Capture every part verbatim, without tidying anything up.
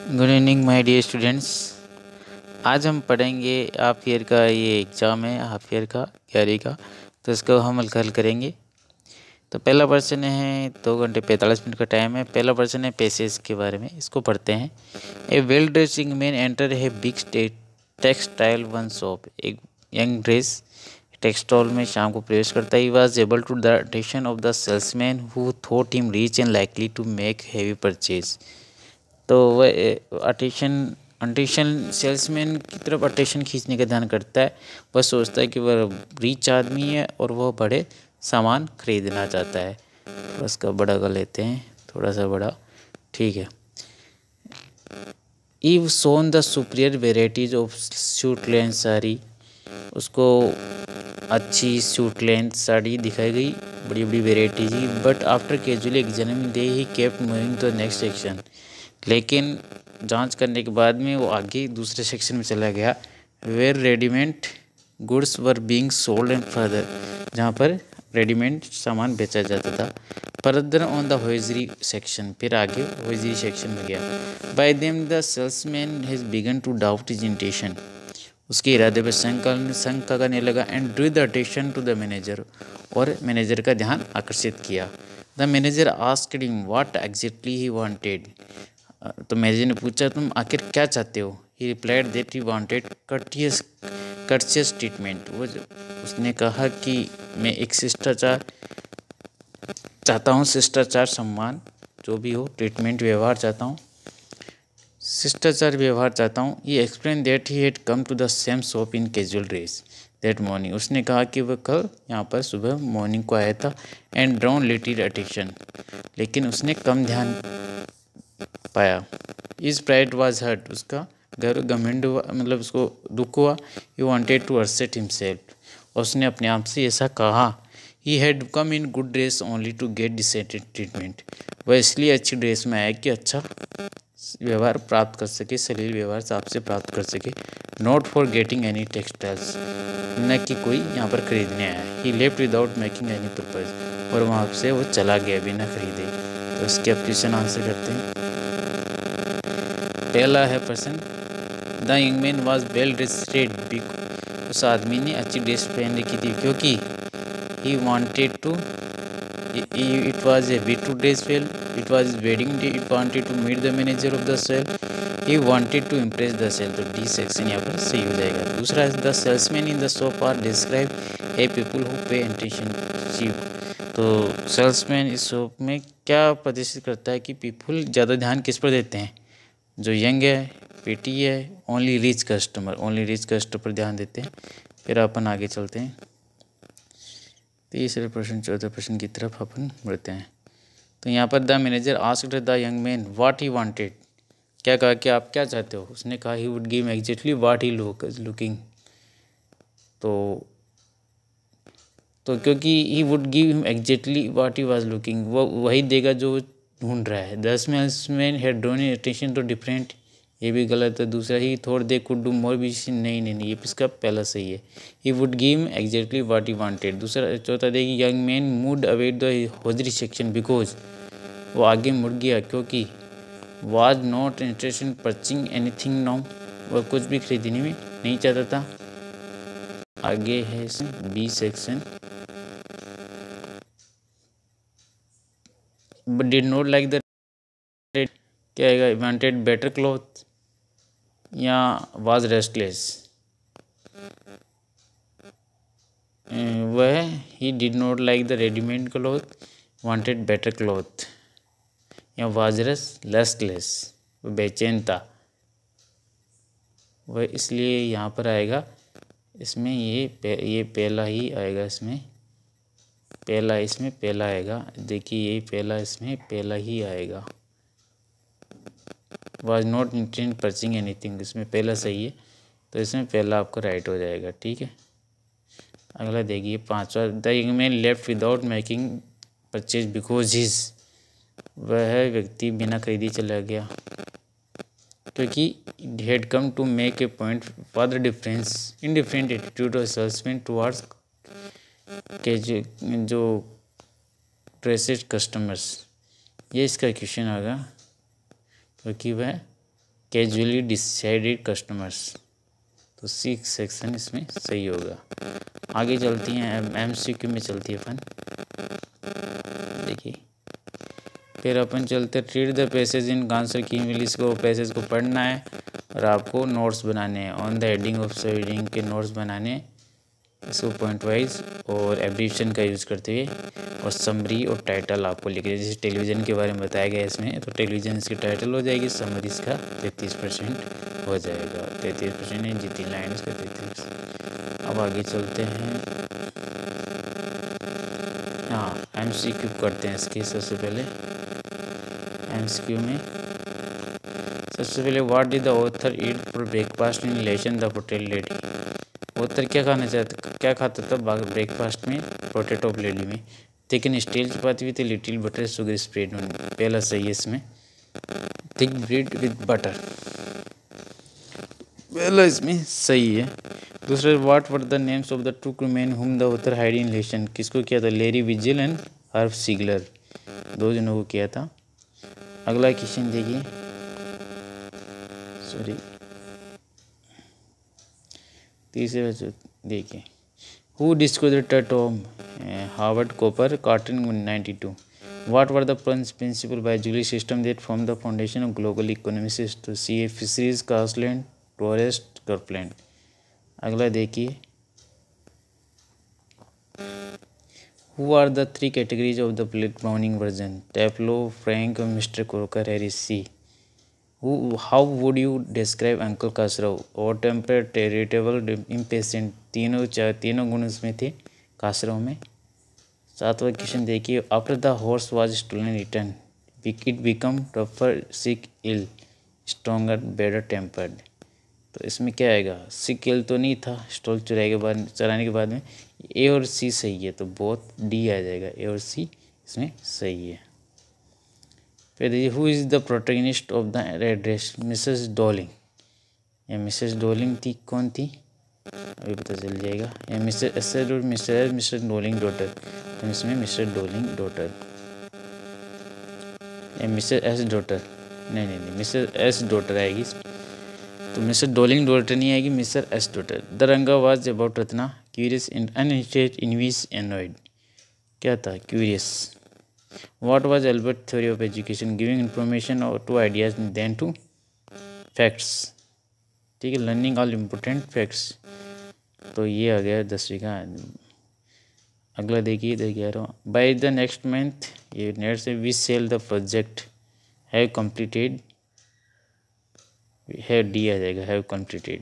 Good evening my dear students. आज हम पढ़ेंगे हाफ ईयर का, ये एग्ज़ाम है हाफ ईयर का ग्यारहवीं का, तो इसको हम हल करेंगे। तो पहला प्रश्न है, दो घंटे पैंतालीस मिनट का टाइम है। पहला प्रश्न है पैसेज के बारे में, इसको पढ़ते हैं। A well dressing man enter है बिग टेक्सटाइल वन शॉप। एक यंग ड्रेस टेक्सटाइल में शाम को प्रवेश करता है। He was able to the attention of the salesman who thought him rich and likely to make heavy purchase. तो वह अटेंशन अटेंशन सेल्समैन की तरफ अटेंशन खींचने का ध्यान करता है। वह सोचता है कि वह रिच आदमी है और वह बड़े सामान खरीदना चाहता है। तो उसका बड़ा कर लेते हैं, थोड़ा सा बड़ा, ठीक है। Eve shown the superior varieties of suit length sari. उसको अच्छी सूट लेंथ साड़ी दिखाई गई, बड़ी बड़ी वेराइटी थी। But after casually examining they he kept moving to the next section. लेकिन जांच करने के बाद में वो आगे दूसरे सेक्शन में चला गया, where readymade goods were being sold and further, जहाँ पर रेडीमेड सामान बेचा जाता था। Further on the hosiery section, फिर आगे होजरी सेक्शन में गया। By them the salesman has begun to doubt his intention. उसके इरादे पर शंका शंका करने लगा। And drew the attention to the manager, और मैनेजर का ध्यान आकर्षित किया। The manager asked him what exactly he wanted. तो मैनेजर ने पूछा, तुम आखिर क्या चाहते हो? He replied that he wanted courteous courteous treatment. वो उसने कहा कि मैं एक शिष्टाचार चाहता हूँ, शिष्टाचार सम्मान जो भी हो, ट्रीटमेंट व्यवहार चाहता हूँ, शिष्टाचार व्यवहार चाहता हूँ। He explain that he had come to the same shop in casual dress that morning. उसने कहा कि वह कल यहाँ पर सुबह मॉर्निंग को आया था। एंड ड्राउन लिटिल अटेंशन, लेकिन उसने कम ध्यान पाया। इज प्राइड वॉज हर्ट, उसका गर्व घमंड हुआ, मतलब उसको दुख हुआ। ही वांटेड टू अर्सेट हिमसेल्फ, और उसने अपने आप से ऐसा कहा। He had come in good dress only to get decent treatment. वह इसलिए अच्छी ड्रेस में आया कि अच्छा व्यवहार प्राप्त कर सके, सलील व्यवहार आपसे प्राप्त कर सके। Not for getting any textiles, न कि कोई यहाँ पर खरीदने आया। He left without making any purpose, और वहाँ से वो चला गया बिना खरीदे। तो इसके अब क्वेश्चन आंसर करते हैं। पहला है प्रश्न, the young man was well dressed. उस आदमी ने अच्छी ड्रेस पहन रखी थी क्योंकि he wanted to, it was a big to dress well, it was wedding day, it wanted to meet the manager of the sale, he wanted to impress the sale. तो D section यहाँ पर सही हो जाएगा। दूसरा है, the salesman in the shop are describe a people who pay attention cheap. तो salesman इस शॉप में क्या प्रदर्शित करता है कि पीपल ज़्यादा ध्यान किस पर देते हैं? जो यंग है, पेटी है, only rich customer, only rich customer पर ध्यान देते हैं। फिर अपन आगे चलते हैं, तीसरे प्रश्न चौथे प्रश्न की तरफ अपन बढ़ते हैं। तो यहाँ पर the manager asked the young man what he wanted. क्या कहा कि आप क्या चाहते हो? उसने कहा he would give exactly what he looking. तो तो क्योंकि he would give him exactly what he was looking, वो वही देगा जो ढूंढ रहा है। The salesman had drawn attention to different, ये भी गलत है। दूसरा, he thought they could do more भी, नहीं नहीं नहीं, ये इसका पहला सही है। He would give exactly what he wanted. दूसरा, चौथा देखिए, young man moved away the hosiery section because, वो आगे मुड़ गया क्योंकि was not interested in purchasing anything now, वह कुछ भी खरीदने में नहीं चाहता था। आगे है B section, but did not like the, क्या आएगा? वांटेड बेटर क्लॉथ या वाज रेस्टलेस। वह he did not like the readymade cloth, wanted better cloth, या वाज रेस्टलेस, वह बेचैन था। वह इसलिए यहाँ पर आएगा, इसमें ये पे, ये पहला ही आएगा, इसमें पहला, इसमें पहला आएगा। देखिए ये पहला, इसमें पहला ही आएगा। Was not intent purchasing anything, इसमें पहला सही है, तो इसमें पहला आपका राइट हो जाएगा, ठीक है। अगला देखिए पांचवा, the young man left without making purchase because his, वह व्यक्ति बिना खरीदी चला गया क्योंकि had come to make a point for the difference in different attitude of salesman towards के जो जो ड्रेसेड कस्टमर्स। ये इसका क्वेश्चन आएगा क्योंकि वह कैजुअली डिसाइडेड कस्टमर्स, तो सी सेक्शन इसमें सही होगा। आगे चलती हैं, एम सी क्यू में चलती है अपन। देखिए फिर अपन चलते read the passage in answer की इंग्लिश को पैसेज को पढ़ना है और आपको नोट्स बनाने हैं। On the heading of reading के नोट्स बनाने हैं इसको पॉइंट वाइज और एब्रीविएशन का यूज़ करते हुए, और समरी और टाइटल आपको लिखे। जैसे टेलीविज़न के बारे में बताया गया इसमें, तो टेलीविज़न इसकी टाइटल हो जाएगी, समरी इसका तैंतीस परसेंट हो जाएगा। तैंतीस परसेंट है जितनी लाइन इसका तैंतीस। अब आगे चलते हैं, हाँ एम सी क्यू करते हैं इसके। सबसे पहले एम सी क्यू में सबसे पहले what did the author eat for breakfast in relation the potato lady. Author क्या खाना चाहता क्या खाता था ब्रेकफास्ट में पोटैटो लेडी में। Thick steel chapati with little butter sugar spread on. पहला सही है इसमें, थिक ब्रेड विद बटर, पहला इसमें सही है। दूसरा what were the names of the two man whom the author hide in relation. किसको किया था, Larry Vigil and Herv Siegler, दो जनों को किया था। अगला क्वेश्चन देखिए, सॉरी तीसरे बच्चों देखिए, who discovered the tomb, Harvard copper carton ninety two. What were the principal biology system that form the foundation of global economy system. C a fisheries, grassland, forest, cropland. अगला देखिए, who are the three categories of the plate browning version. Taplow, Frank, mister Crocker, Harris. C Who, how would you describe Uncle Kasrao? और temper, irritable, impatient, तीनों चार तीनों गुण उसमें थे कासराव में। सातवां क्वेश्चन देखिए, after the horse was stolen return it become tougher, sick, ill, stronger, better tempered. तो इसमें क्या आएगा, सिक इल तो नहीं था, स्टॉल चुराने के बाद चलाने के बाद में। ए और सी सही है, तो बहुत डी आ जाएगा, ए और सी इसमें सही है। फिर देखिए, who is the protagonist of the red dress. Mrs Dolling, या मिसेस डॉलिंग थी, कौन थी अभी पता चल जाएगा। या मिस्टर एसर और मिस्टर मिस्टर डॉलिंग डॉटर, तो इसमें मिस्टर डॉलिंग डॉटर, या मिस्टर एस डॉटर, नहीं नहीं नहीं मिस्टर एस डॉटर आएगी, तो मिस्टर डॉलिंग डॉटर नहीं आएगी, mister S daughter. The Ranga was about Ratna, curious, uninterested, envious, annoyed. क्या था, curious. What was Albert's theory of education? Giving information or to ideas then to facts। ठीक है, learning all important facts, तो ये आ गया दसवीं का। अगला देखिए, देखिए बाय द नेक्स्ट मंथ, ये नेट से we shall the project have completed, है डी आ जाएगा, हैव कंप्लीटेड।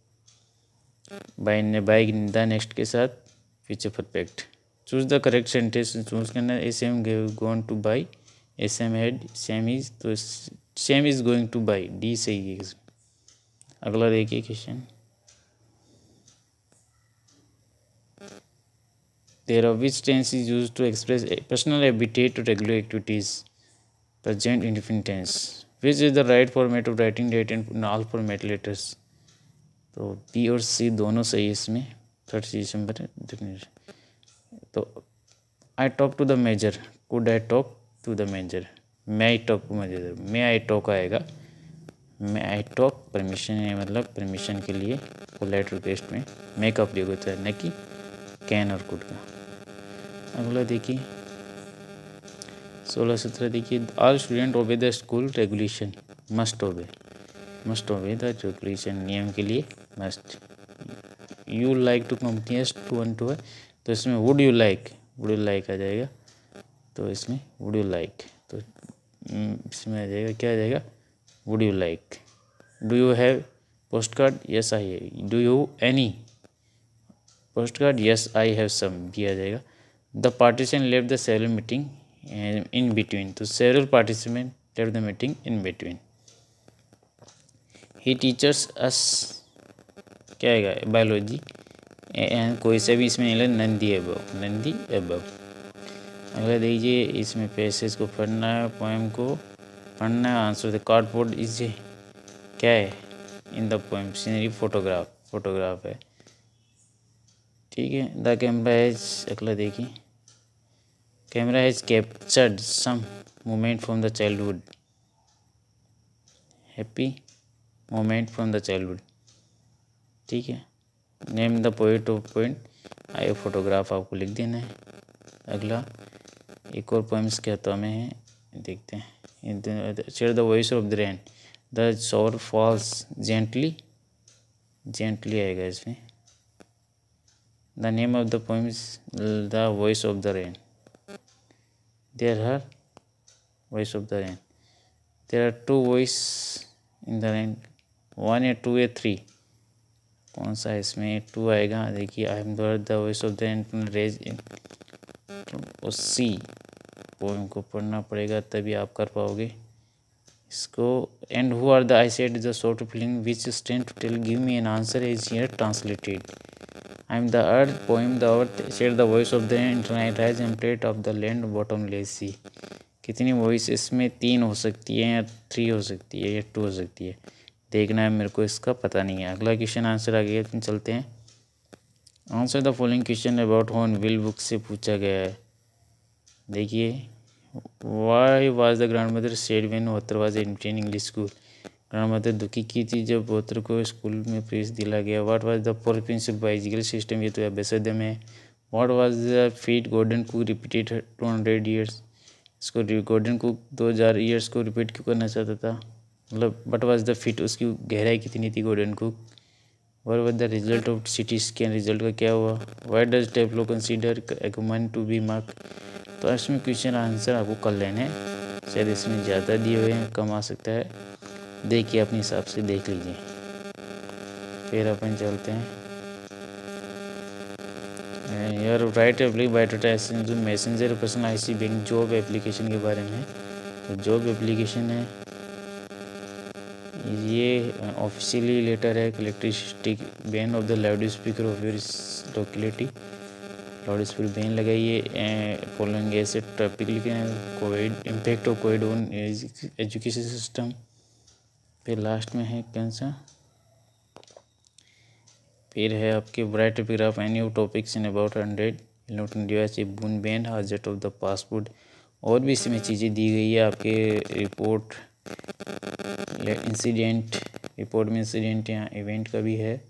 बाय ने बाय द नेक्स्ट के साथ future perfect. Choose the correct sentence, choose करना है। Sam going to buy, Sam had, Sam is, तो Sam is going to buy, D सही है। अगला देखिए question, there which tense is used to express personal habitat और regular activities. Present indefinite tense. Which is the right format of writing date in all format letters. तो B और C दोनों सही है इसमें। थर्ड दिसंबर तो I talk to the major, could I talk to the major, may I talk to major, may I talk आएगा। May I talk permission है, मतलब परमिशन के लिए पोलाइट रिक्वेस्ट में मे का प्रयोग होता है, न कि कैन और कुड का। अगला देखिए सोलह सत्रह देखिए, all student obey the school regulation, must obey, must obey the regulation, नियम के लिए must. You like to companies to one two है, तो इसमें would you like, would you like आ जाएगा, तो इसमें वुड यू लाइक, तो इसमें आ जाएगा, क्या आ जाएगा, would you like. Do you have post card, yes I have. Do you any post card, yes I have some, भी आ जाएगा। The participant left the several meeting in between, तो several participant left the meeting in between. He teachers us, क्या आएगा, biology, and कोई से भी इसमें नहीं लगा, नंदी अबव, नंदी अबव। अगला देखिए, इसमें पैसेज को पढ़ना है, पोएम को पढ़ना है। आंसर द कार्डबोर्ड इज क्या है in the poem, scenery, photograph, photograph है, ठीक है। द कैमरा हैज, अगला देखिए, camera has captured some moment from the childhood, happy, moment from the childhood. ठीक है, name the poet of point I photograph आपको लिख देना है। अगला एक और पोएम्स क्या तो हमें है, देखते हैं। Share the voice of the rain, the shower falls gently, gently आएगा इसमें। The name of the poems the voice of the rain, there her voice of the rain, there are two voice in the rain, one या two या three, कौन सा इसमें two आएगा। देखिए, I am the voice of the rain rise in sea, poem को पढ़ना पड़ेगा तभी आप कर पाओगे इसको। And who are the I said the short feeling which stand to tell give me an answer is here translated. I am the earth poem the earth share the voice of the eternal I rise and plate of the land bottomless sea. कितनी voice इसमें, तीन हो सकती है या three हो सकती है या टू हो सकती है, देखना है, मेरे को इसका पता नहीं है। अगला क्वेश्चन आंसर आगे चलते हैं। Answer the following question about horn will book से पूछा गया है। देखिए, why was the grand mother sad when water was admitted English school. Grand mother दुखी की थी जब वॉटर को स्कूल में प्रेस दिला गया। What was the four principal biological system, ये तो अभ्यासोदय में। What was the feet golden cook repeated two hundred years, इसको गोल्डन कुक दो हज़ार ईयर्स को रिपीट क्यों करना चाहता था, मतलब व्हाट वाज द फीट, उसकी गहराई कितनी थी golden cook. What was the result of city scan, result का क्या हुआ। व्हाई डज टेफ्लो कंसीडर एक्मन टू बी मार्क। तो इसमें क्वेश्चन आंसर आपको कर लेने हैं, शायद इसमें ज़्यादा दिए हुए हैं, कम आ सकता है, देखिए अपने हिसाब से देख लीजिए। फिर अपन चलते हैं यार राइट एप्लीक बायोडाटा जो messenger person I see bank job application के बारे में। तो जॉब एप्लीकेशन है ये, ऑफिशियली लेटर है electricity ban of the loud speaker of your locality, loud speaker ban लगाइए। फॉलोइंग ऐसे टॉपिक लिखे हैं, covid impact of covid on education system. फिर लास्ट में है कैंसर, फिर है आपके bright paragraph any topics in about hundred electronic device boon ban हाजट of the passport, और भी इसमें चीज़ें दी गई है आपके रिपोर्ट इंसिडेंट, रिपोर्ट में इंसिडेंट या इवेंट का भी है।